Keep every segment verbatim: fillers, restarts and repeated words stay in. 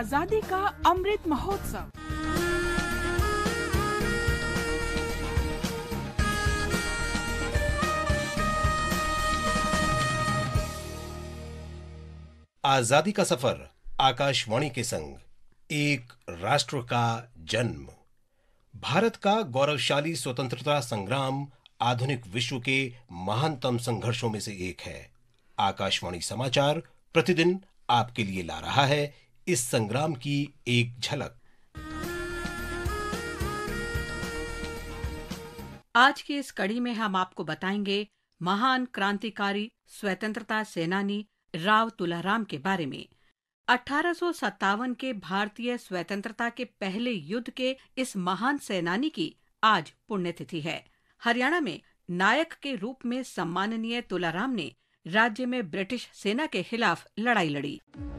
आजादी का अमृत महोत्सव। आजादी का सफर आकाशवाणी के संग, एक राष्ट्र का जन्म। भारत का गौरवशाली स्वतंत्रता संग्राम आधुनिक विश्व के महानतम संघर्षों में से एक है। आकाशवाणी समाचार प्रतिदिन आपके लिए ला रहा है इस संग्राम की एक झलक। आज की इस कड़ी में हम आपको बताएंगे महान क्रांतिकारी स्वतंत्रता सेनानी राव तुलाराम के बारे में। अठारह सौ सत्तावन के भारतीय स्वतंत्रता के पहले युद्ध के इस महान सेनानी की आज पुण्यतिथि है। हरियाणा में नायक के रूप में सम्माननीय तुलाराम ने राज्य में ब्रिटिश सेना के खिलाफ लड़ाई लड़ी।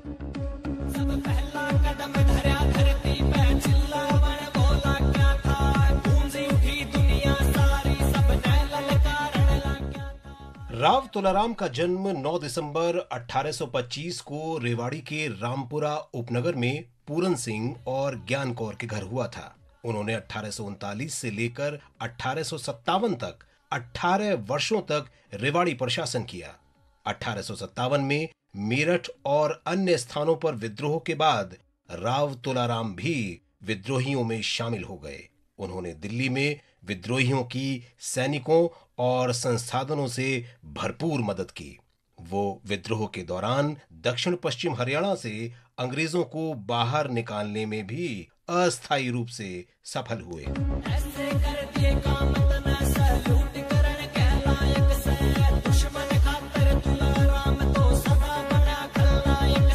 सब पहला कदम धरा धरती पे चिल्लावन बोला क्या था, गूंजी उठी दुनिया सारी, सबने ललकारन लगा था। राव तुलाराम का जन्म नौ दिसंबर अठारह सौ पच्चीस को रेवाड़ी के रामपुरा उपनगर में पूरन सिंह और ज्ञान कौर के घर हुआ था। उन्होंने अठारह सौ उनतालीस से लेकर अठारह सौ सत्तावन तक अठारह वर्षों तक रेवाड़ी पर शासन किया। अठारह सौ सत्तावन में मेरठ और अन्य स्थानों पर विद्रोह के बाद राव तुलाराम भी विद्रोहियों में शामिल हो गए। उन्होंने दिल्ली में विद्रोहियों की सैनिकों और संसाधनों से भरपूर मदद की। वो विद्रोह के दौरान दक्षिण पश्चिम हरियाणा से अंग्रेजों को बाहर निकालने में भी अस्थायी रूप से सफल हुए। ऐसे कर दिए काम तना सलूट करन के लायक से, दुश्मन खातिर तुलाराम तो सदा बड़ा खलनायक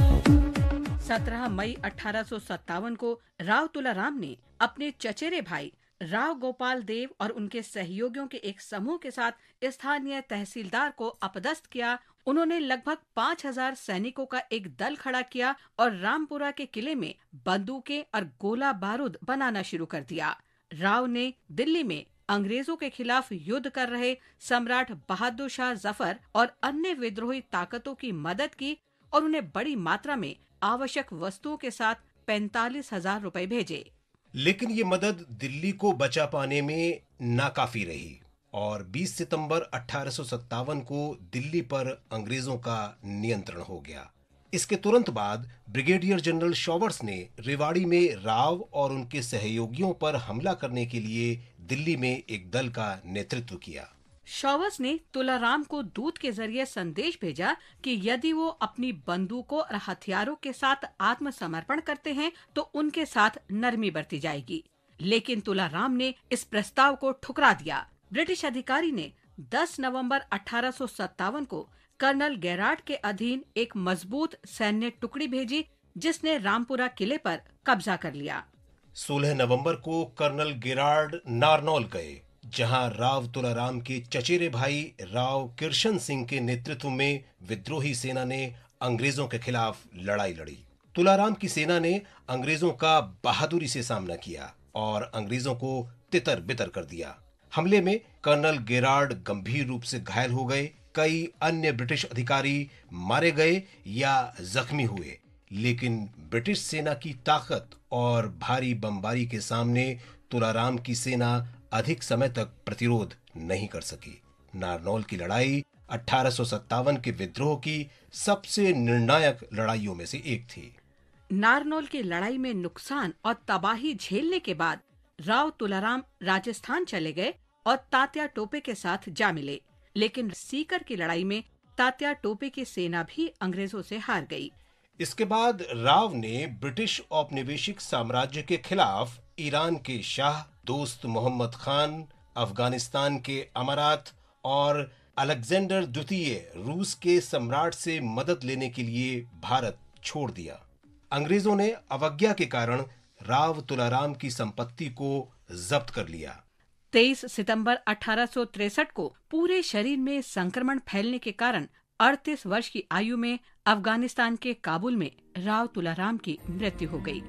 से। सत्रह मई अठारह सौ सत्तावन को राव तुलाराम ने अपने चचेरे भाई राव गोपाल देव और उनके सहयोगियों के एक समूह के साथ स्थानीय तहसीलदार को अपदस्थ किया। उन्होंने लगभग पाँच हजार सैनिकों का एक दल खड़ा किया और रामपुरा के किले में बंदूकें और गोला बारूद बनाना शुरू कर दिया। राव ने दिल्ली में अंग्रेजों के खिलाफ युद्ध कर रहे सम्राट बहादुर शाह जफर और अन्य विद्रोही ताकतों की मदद की और उन्हें बड़ी मात्रा में आवश्यक वस्तुओं के साथ पैंतालीस हजार रुपए भेजे। लेकिन ये मदद दिल्ली को बचा पाने में नाकाफी रही और बीस सितंबर अठारह सौ सत्तावन को दिल्ली पर अंग्रेजों का नियंत्रण हो गया। इसके तुरंत बाद ब्रिगेडियर जनरल शॉवर्स ने रेवाड़ी में राव और उनके सहयोगियों पर हमला करने के लिए दिल्ली में एक दल का नेतृत्व किया। शॉवर्स ने तुलाराम को दूत के जरिए संदेश भेजा कि यदि वो अपनी बंदूकों और हथियारों के साथ आत्मसमर्पण करते हैं तो उनके साथ नरमी बरती जाएगी। लेकिन तुलाराम ने इस प्रस्ताव को ठुकरा दिया। ब्रिटिश अधिकारी ने दस नवंबर अठारह सौ सत्तावन को कर्नल गेरार्ड के अधीन एक मजबूत सैन्य टुकड़ी भेजी, जिसने रामपुरा किले पर कब्जा कर लिया। सोलह नवंबर को कर्नल गेरार्ड नारनौल गए, जहां राव तुलाराम के चचेरे भाई राव किशन सिंह के नेतृत्व में विद्रोही सेना ने अंग्रेजों के खिलाफ लड़ाई लड़ी। तुलाराम की सेना ने अंग्रेजों का बहादुरी से सामना किया और अंग्रेजों को तितर बितर कर दिया। हमले में कर्नल गेरार्ड गंभीर रूप से घायल हो गए। कई अन्य ब्रिटिश अधिकारी मारे गए या जख्मी हुए, लेकिन ब्रिटिश सेना की ताकत और भारी बमबारी के सामने तुलाराम की सेना अधिक समय तक प्रतिरोध नहीं कर सकी। नारनौल की लड़ाई अठारह सौ सत्तावन के विद्रोह की सबसे निर्णायक लड़ाइयों में से एक थी। नारनौल की लड़ाई में नुकसान और तबाही झेलने के बाद राव तुलाराम राजस्थान चले गए और तात्या टोपे के साथ जा मिले। लेकिन सीकर की लड़ाई में तात्या टोपे की सेना भी अंग्रेजों से हार गई। इसके बाद राव ने ब्रिटिश औपनिवेशिक साम्राज्य के खिलाफ ईरान के शाह दोस्त मोहम्मद खान, अफगानिस्तान के अमारात और अलेक्जेंडर द्वितीय रूस के सम्राट से मदद लेने के लिए भारत छोड़ दिया। अंग्रेजों ने अवज्ञा के कारण राव तुलाराम की संपत्ति को जब्त कर लिया। तेईस सितंबर अठारह सौ तिरसठ को पूरे शरीर में संक्रमण फैलने के कारण अड़तीस वर्ष की आयु में अफगानिस्तान के काबुल में राव तुलाराम की मृत्यु हो गई।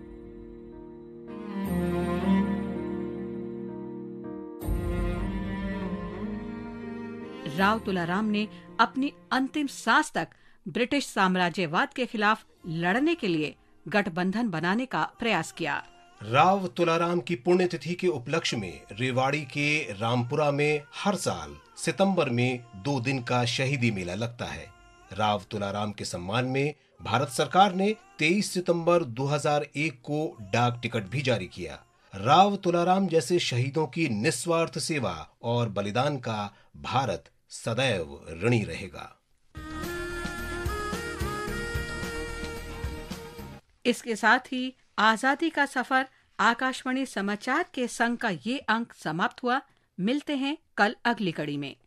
राव तुलाराम ने अपनी अंतिम सांस तक ब्रिटिश साम्राज्यवाद के खिलाफ लड़ने के लिए गठबंधन बनाने का प्रयास किया। राव तुलाराम की पुण्यतिथि के उपलक्ष्य में रेवाड़ी के रामपुरा में हर साल सितंबर में दो दिन का शहीदी मेला लगता है। राव तुलाराम के सम्मान में भारत सरकार ने तेईस सितंबर दो हज़ार एक को डाक टिकट भी जारी किया। राव तुलाराम जैसे शहीदों की निस्वार्थ सेवा और बलिदान का भारत सदैव ऋणी रहेगा। इसके साथ ही आजादी का सफर आकाशवाणी समाचार के संग का ये अंक समाप्त हुआ। मिलते हैं कल अगली कड़ी में।